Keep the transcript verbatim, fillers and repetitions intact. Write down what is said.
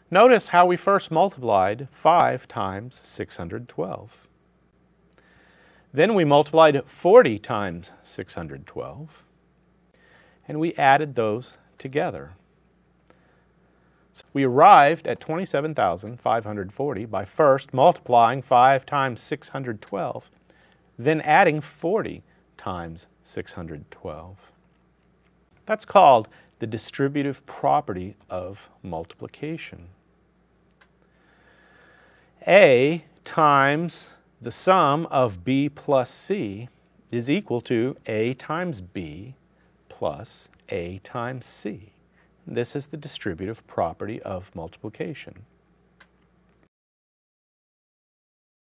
Notice how we first multiplied five times six hundred twelve. Then we multiplied forty times six hundred twelve, and we added those together. So we arrived at twenty-seven thousand five hundred forty by first multiplying five times six hundred twelve, then adding forty times six hundred twelve. That's called the distributive property of multiplication. A times the sum of B plus C is equal to A times B plus A times C. This is the distributive property of multiplication.